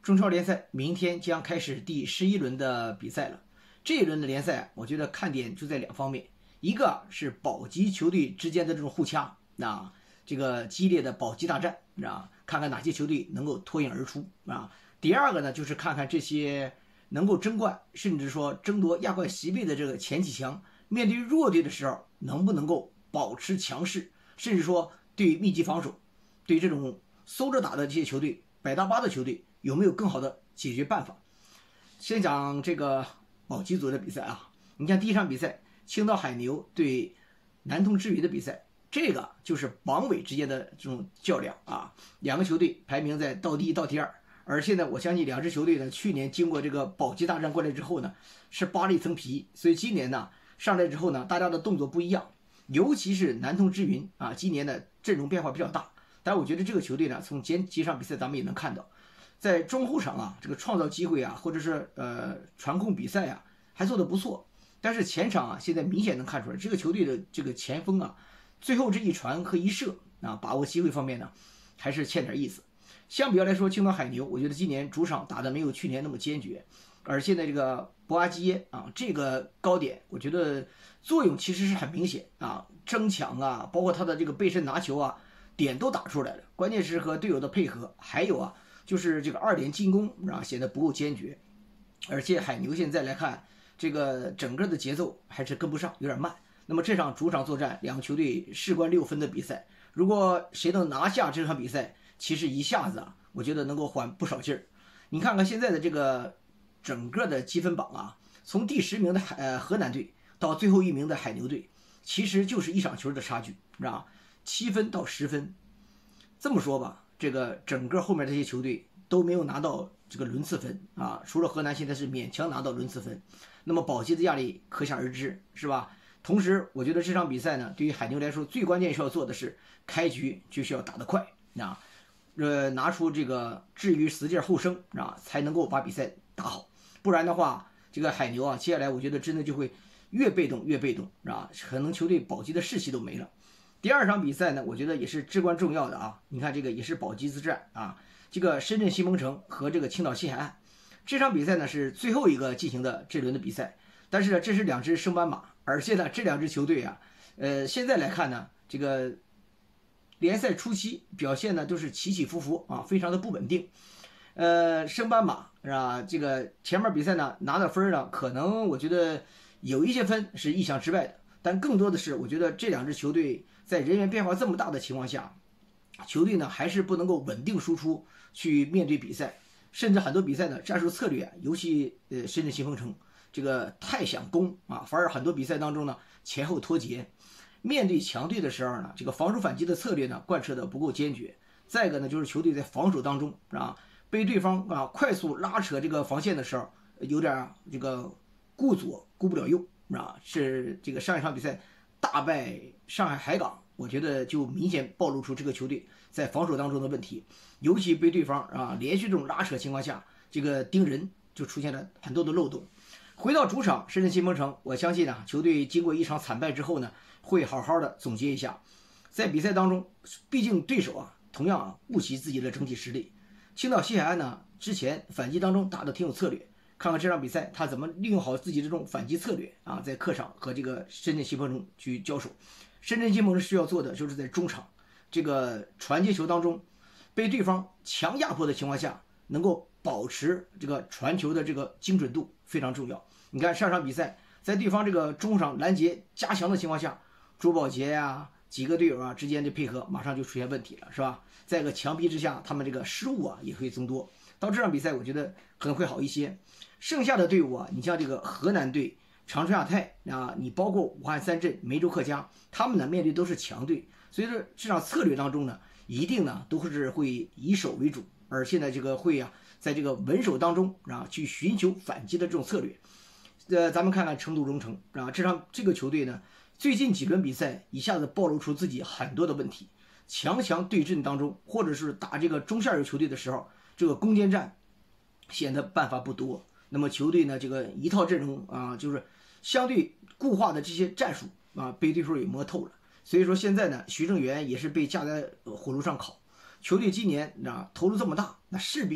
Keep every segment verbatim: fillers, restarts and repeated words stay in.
中超联赛明天将开始第十一轮的比赛了。这一轮的联赛，我觉得看点就在两方面，一个是保级球队之间的这种互掐，啊，这个激烈的保级大战，啊，看看哪些球队能够脱颖而出啊。第二个呢，就是看看这些能够争冠，甚至说争夺亚冠席位的这个前几强，面对弱队的时候，能不能够保持强势，甚至说对密集防守，对这种搜着打的这些球队，百搭八的球队，有没有更好的解决办法？先讲这个保级组的比赛啊，你看第一场比赛，青岛海牛对南通之鱼的比赛，这个就是榜尾之间的这种较量啊，两个球队排名在倒第一、倒第二，而现在我相信两支球队呢，去年经过这个保级大战过来之后呢，是扒了一层皮，所以今年呢上来之后呢，大家的动作不一样，尤其是南通之云啊，今年的阵容变化比较大，但我觉得这个球队呢，从前几场比赛咱们也能看到。在中后场啊，这个创造机会啊，或者是呃传控比赛啊，还做得不错。但是前场啊，现在明显能看出来，这个球队的这个前锋啊，最后这一传和一射啊，把握机会方面呢，还是欠点意思。相比较来说，青岛海牛，我觉得今年主场打得没有去年那么坚决，而现在这个博阿基耶啊，这个高点，我觉得作用其实是很明显啊，争抢啊，包括他的这个背身拿球啊，点都打出来了。关键是和队友的配合，还有啊。就是这个二点进攻啊显得不够坚决，而且海牛现在来看，这个整个的节奏还是跟不上，有点慢。那么这场主场作战，两个球队事关六分的比赛，如果谁能拿下这场比赛，其实一下子啊，我觉得能够缓不少劲儿。你看看现在的这个整个的积分榜啊，从第十名的海呃河南队到最后一名的海牛队，其实就是一场球的差距，是吧？七分到十分。这么说吧。这个整个后面这些球队都没有拿到这个轮次分啊，除了河南现在是勉强拿到轮次分，那么保级的压力可想而知，是吧？同时，我觉得这场比赛呢，对于海牛来说，最关键需要做的是开局就需要打得快啊，呃，拿出这个置于死地后生啊，才能够把比赛打好，不然的话，这个海牛啊，接下来我觉得真的就会越被动越被动，啊，可能球队保级的士气都没了。第二场比赛呢，我觉得也是至关重要的啊！你看这个也是保级之战啊，这个深圳新鹏城和这个青岛西海岸这场比赛呢是最后一个进行的这轮的比赛，但是呢这是两支升班马，而且呢这两支球队啊，呃现在来看呢，这个联赛初期表现呢都是起起伏伏啊，非常的不稳定。呃，升班马是吧？这个前面比赛呢拿的分呢，可能我觉得有一些分是意想之外的。但更多的是，我觉得这两支球队在人员变化这么大的情况下，球队呢还是不能够稳定输出去面对比赛，甚至很多比赛呢战术策略啊，尤其呃深圳新鹏城这个太想攻啊，反而很多比赛当中呢前后脱节。面对强队的时候呢，这个防守反击的策略呢贯彻的不够坚决。再一个呢，就是球队在防守当中啊，被对方啊快速拉扯这个防线的时候，有点这个顾左顾不了右。啊，是这个上一场比赛大败上海海港，我觉得就明显暴露出这个球队在防守当中的问题，尤其被对方啊连续这种拉扯情况下，这个盯人就出现了很多的漏洞。回到主场深圳新鹏城，我相信啊，球队经过一场惨败之后呢，会好好的总结一下，在比赛当中，毕竟对手啊同样啊顾及自己的整体实力。青岛西海岸呢，之前反击当中打得挺有策略。看看这场比赛他怎么利用好自己这种反击策略啊，在客场和这个深圳新鹏城去交手。深圳新鹏城需要做的就是在中场这个传接球当中，被对方强压迫的情况下，能够保持这个传球的这个精准度非常重要。你看上场比赛，在对方这个中场拦截加强的情况下，朱宝杰呀、啊、几个队友啊之间的配合马上就出现问题了，是吧？在一个强逼之下，他们这个失误啊也会增多。到这场比赛，我觉得可能会好一些。剩下的队伍啊，你像这个河南队、长春亚泰啊，你包括武汉三镇、梅州客家，他们呢面对都是强队，所以说这场策略当中呢，一定呢都是会以守为主，而现在这个会啊，在这个稳守当中啊，去寻求反击的这种策略。呃，咱们看看成都荣城啊，这场这个球队呢，最近几轮比赛一下子暴露出自己很多的问题，强强对阵当中，或者是打这个中下游球队的时候，这个攻坚战显得办法不多。那么球队呢，这个一套阵容啊，就是相对固化的这些战术啊，被对手也摸透了。所以说现在呢，徐正源也是被架在火炉上烤。球队今年啊投入这么大，那势必啊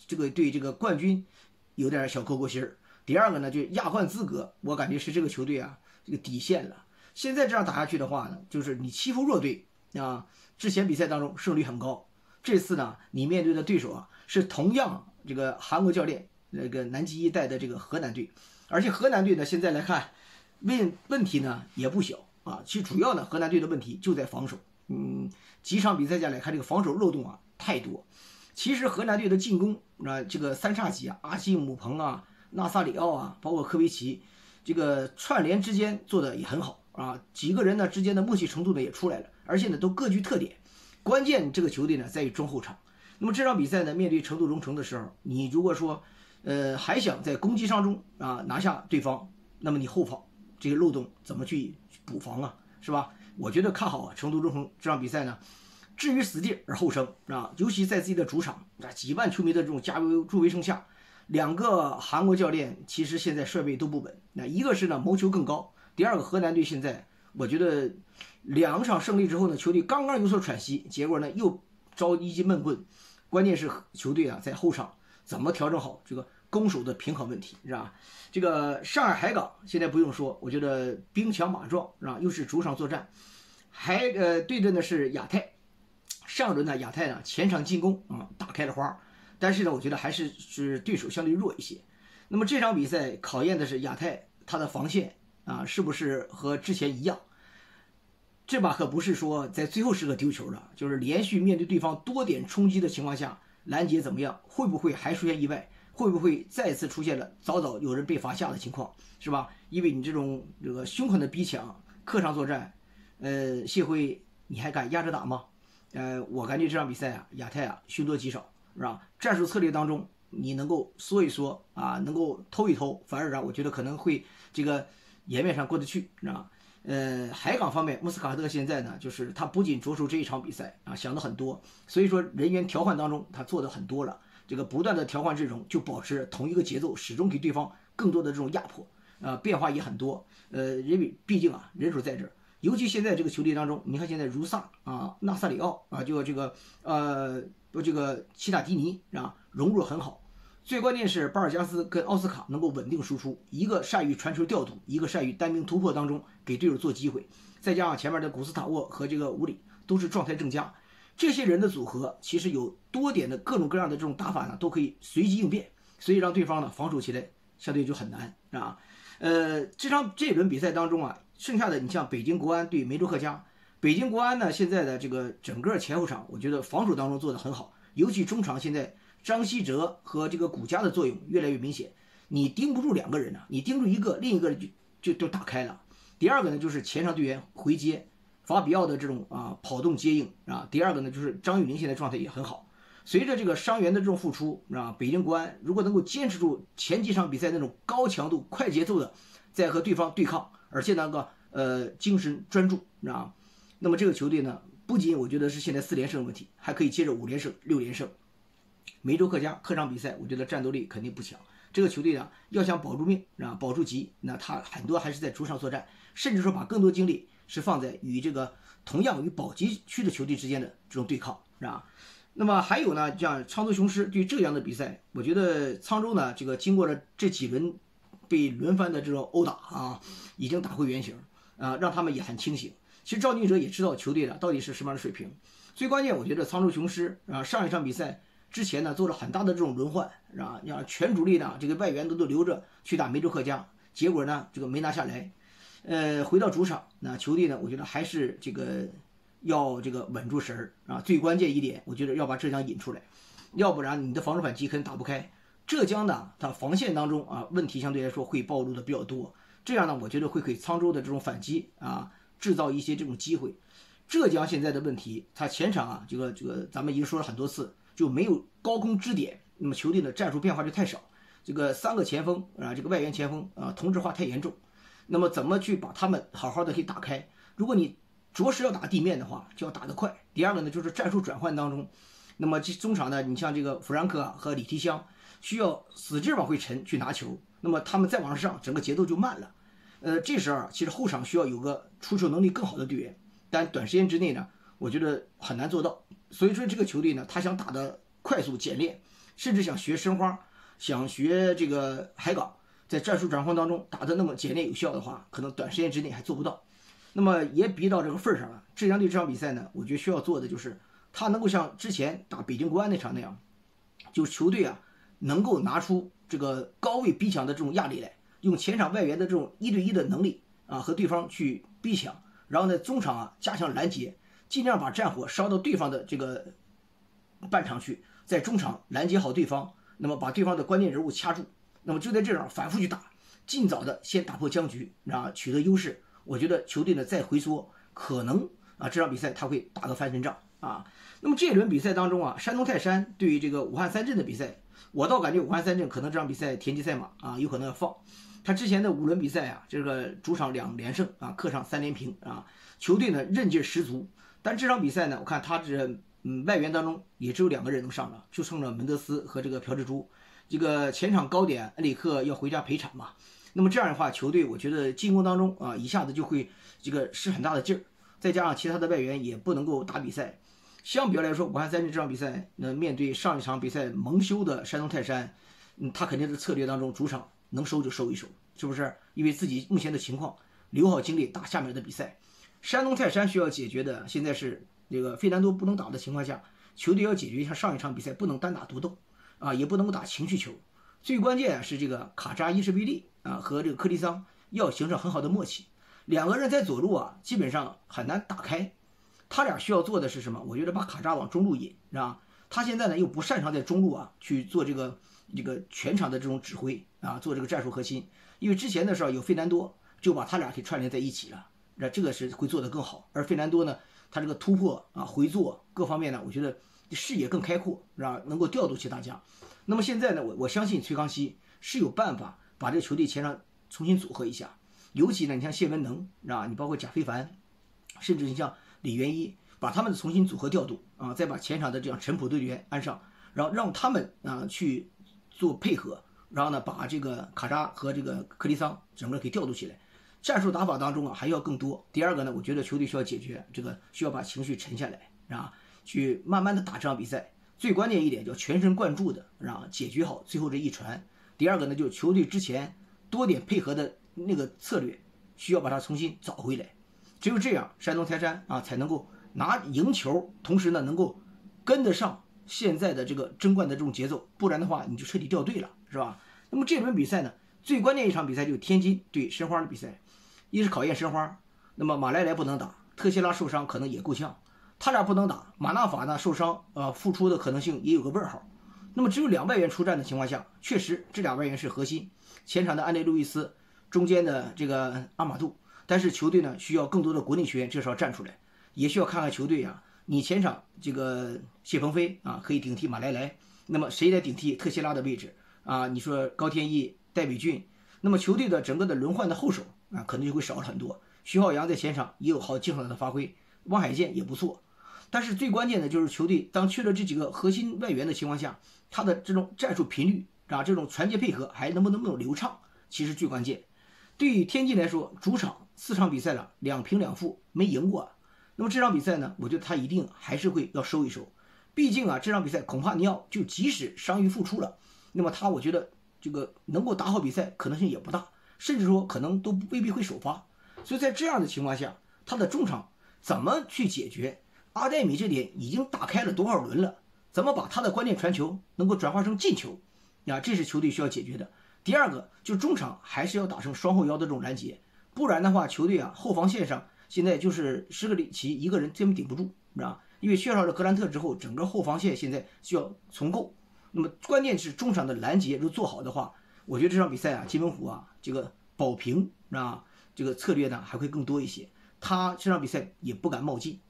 这个对这个冠军有点小勾勾心儿。第二个呢，就亚冠资格，我感觉是这个球队啊这个底线了。现在这样打下去的话呢，就是你欺负弱队啊，之前比赛当中胜率很高，这次呢你面对的对手啊是同样这个韩国教练那个南极一带的这个河南队，而且河南队呢现在来看问问题呢也不小啊，其实主要呢河南队的问题就在防守，嗯，几场比赛下来看这个防守漏洞啊太多。其实河南队的进攻啊，这个三叉戟啊，阿基姆彭啊、纳萨里奥啊，包括科维奇，这个串联之间做的也很好啊，几个人呢之间的默契程度呢也出来了，而且呢都各具特点。关键这个球队呢在于中后场。那么这场比赛呢，面对成都荣城的时候，你如果说呃还想在攻击上中啊拿下对方，那么你后防这个漏洞怎么去补防啊，是吧？我觉得看好啊成都荣城这场比赛呢。置于死地而后生啊！尤其在自己的主场啊，几万球迷的这种加油助威声下，两个韩国教练其实现在帅位都不稳。那一个是呢谋求更高，第二个河南队现在我觉得两场胜利之后呢，球队刚刚有所喘息，结果呢又招一记闷棍。关键是球队啊在后场怎么调整好这个攻守的平衡问题，是吧？这个上海海港现在不用说，我觉得兵强马壮，是吧？又是主场作战，还呃对阵的是亚太。上轮呢，亚太呢前场进攻啊打开了花，但是呢，我觉得还是是对手相对弱一些。那么这场比赛考验的是亚太他的防线啊是不是和之前一样？这把可不是说在最后时刻丢球了，就是连续面对对方多点冲击的情况下，拦截怎么样？会不会还出现意外？会不会再次出现了早早有人被罚下的情况，是吧？因为你这种这个凶狠的逼抢，客场作战，呃，谢辉你还敢压着打吗？呃，我感觉这场比赛啊，亚太啊凶多吉少，是吧？战术策略当中，你能够缩一缩啊，能够偷一偷，反而让我觉得可能会这个颜面上过得去，是吧？呃，海港方面，穆斯卡特现在呢，就是他不仅着手这一场比赛啊，想的很多，所以说人员调换当中他做的很多了，这个不断的调换阵容，就保持同一个节奏，始终给对方更多的这种压迫，啊、呃，变化也很多，呃，人毕竟啊人手在这儿。尤其现在这个球队当中，你看现在如萨啊、纳萨里奥啊，就这个呃，这个齐塔迪尼啊，融入很好。最关键是巴尔加斯跟奥斯卡能够稳定输出，一个善于传球调度，一个善于单兵突破当中给队友做机会，再加上前面的古斯塔沃和这个乌里都是状态正佳，这些人的组合其实有多点的各种各样的这种打法呢，都可以随机应变，所以让对方呢防守起来相对就很难啊。呃，这场这一轮比赛当中啊。剩下的你像北京国安对梅州客家，北京国安呢现在的这个整个前后场，我觉得防守当中做得很好，尤其中场现在张稀哲和这个古佳的作用越来越明显，你盯不住两个人呢、啊，你盯住一个，另一个就就就打开了。第二个呢就是前场队员回接，法比奥的这种啊跑动接应啊。第二个呢就是张玉宁现在状态也很好，随着这个伤员的这种复出啊，北京国安如果能够坚持住前几场比赛那种高强度、快节奏的在和对方对抗。而且那个呃精神专注啊，那么这个球队呢，不仅我觉得是现在四连胜的问题，还可以接着五连胜、六连胜。梅州客家客场比赛，我觉得战斗力肯定不强。这个球队呢，要想保住命啊，保住级，那他很多还是在主场作战，甚至说把更多精力是放在与这个同样与保级区的球队之间的这种对抗，是吧？那么还有呢，像沧州雄狮对浙江的比赛，我觉得沧州呢，这个经过了这几轮。被轮番的这种殴打啊，已经打回原形啊，让他们也很清醒。其实赵俊哲也知道球队的到底是什么样的水平。最关键，我觉得沧州雄狮啊，上一场比赛之前呢做了很大的这种轮换，啊，让全主力呢这个外援都都留着去打梅州客家，结果呢这个没拿下来。呃，回到主场，那球队呢，我觉得还是这个要这个稳住神儿啊。最关键一点，我觉得要把浙江引出来，要不然你的防守反击可能打不开。浙江呢，它防线当中啊，问题相对来说会暴露的比较多。这样呢，我觉得会给沧州的这种反击啊，制造一些这种机会。浙江现在的问题，它前场啊，这个这个咱们已经说了很多次，就没有高空支点，那么球队的战术变化就太少。这个三个前锋啊，这个外援前锋啊，同质化太严重。那么怎么去把他们好好的可以打开？如果你着实要打地面的话，就要打得快。第二个呢，就是战术转换当中，那么这中场呢，你像这个弗兰克啊和李提香。需要死劲往回沉去拿球，那么他们再往上，整个节奏就慢了。呃，这时候其实后场需要有个出球能力更好的队员，但短时间之内呢，我觉得很难做到。所以说这个球队呢，他想打的快速简练， 甚至想学申花，想学这个海港，在战术转换当中打得那么简练有效的话，可能短时间之内还做不到。那么也逼到这个份上了。浙江队这场比赛呢，我觉得需要做的就是他能够像之前打北京国安那场那样，就球队啊能够拿出这个高位逼抢的这种压力来，用前场外援的这种一对一的能力啊和对方去逼抢，然后呢中场啊加强拦截，尽量把战火烧到对方的这个半场去，在中场拦截好对方，那么把对方的关键人物掐住，那么就在这样反复去打，尽早的先打破僵局，啊取得优势。我觉得球队呢再回缩，可能啊这场比赛他会打个翻身仗啊。那么这一轮比赛当中啊，山东泰山对于这个武汉三镇的比赛，我倒感觉武汉三镇可能这场比赛田忌赛马啊，有可能要放。他之前的五轮比赛啊，这个主场两连胜啊，客场三连平啊，球队呢韧劲十足。但这场比赛呢，我看他这嗯外援当中也只有两个人能上了，就剩了门德斯和这个朴智珠。这个前场高点恩里克要回家陪产嘛，那么这样的话，球队我觉得进攻当中啊，一下子就会这个使很大的劲儿，再加上其他的外援也不能够打比赛。相比来说，武汉三镇这场比赛，那面对上一场比赛蒙羞的山东泰山，嗯，他肯定是策略当中主场能收就收一收，是不是？因为自己目前的情况，留好精力打下面的比赛。山东泰山需要解决的现在是这个费南多不能打的情况下，球队要解决一下上一场比赛不能单打独斗啊，也不能够打情绪球。最关键是这个卡扎伊什维利啊和这个科利桑要形成很好的默契，两个人在左路啊基本上很难打开。他俩需要做的是什么？我觉得把卡扎往中路引，是吧？他现在呢又不擅长在中路啊去做这个这个全场的这种指挥啊，做这个战术核心。因为之前的时候有费南多就把他俩给串联在一起了，那这个是会做得更好。而费南多呢，他这个突破啊、回做各方面呢，我觉得视野更开阔，是吧？能够调度起大家。那么现在呢，我我相信崔康熙是有办法把这个球队前场重新组合一下，尤其呢，你像谢文能，是吧？你包括贾非凡，甚至你像李元一，把他们重新组合调度啊，再把前场的这样陈普队员安上，然后让他们啊去做配合，然后呢把这个卡扎和这个克利桑整个给调度起来。战术打法当中啊还要更多。第二个呢，我觉得球队需要解决这个，需要把情绪沉下来，啊，去慢慢的打这场比赛。最关键一点叫全神贯注的，让解决好最后这一传。第二个呢，就球队之前多点配合的那个策略，需要把它重新找回来。只有这样，山东泰山啊才能够拿赢球，同时呢能够跟得上现在的这个争冠的这种节奏，不然的话你就彻底掉队了，是吧？那么这轮比赛呢，最关键一场比赛就是天津对申花的比赛，一是考验申花，那么马莱莱不能打，特谢拉受伤可能也够呛。他俩不能打，马纳法呢受伤，呃，复出的可能性也有个问号。那么只有两外援出战的情况下，确实这俩外援是核心，前场的安内路易斯，中间的这个阿马杜。但是球队呢需要更多的国内球员至少站出来，也需要看看球队啊，你前场这个谢鹏飞啊可以顶替马莱莱，那么谁来顶替特谢拉的位置啊？你说高天意、戴伟俊，那么球队的整个的轮换的后手啊可能就会少了很多。徐浩洋在前场也有好精彩的发挥，汪海剑也不错。但是最关键的就是球队当缺了这几个核心外援的情况下，他的这种战术频率啊，这种传接配合还能不能够流畅，其实最关键。对于天津来说，主场四场比赛了，两平两负没赢过，那么这场比赛呢，我觉得他一定还是会要收一收。毕竟啊，这场比赛孔帕尼奥就即使伤愈复出了，那么他我觉得这个能够打好比赛可能性也不大，甚至说可能都未必会首发。所以在这样的情况下，他的中场怎么去解决？阿戴米这点已经打开了多少轮了？怎么把他的关键传球能够转化成进球？啊，这是球队需要解决的。第二个就是中场还是要打成双后腰的这种拦截，不然的话，球队啊后防线上现在就是施格里奇一个人根本顶不住，是吧？因为缺少了格兰特之后，整个后防线现在需要重构。那么关键是中场的拦截如果做好的话，我觉得这场比赛啊，金门虎啊这个保平啊这个策略呢还会更多一些。他这场比赛也不敢冒进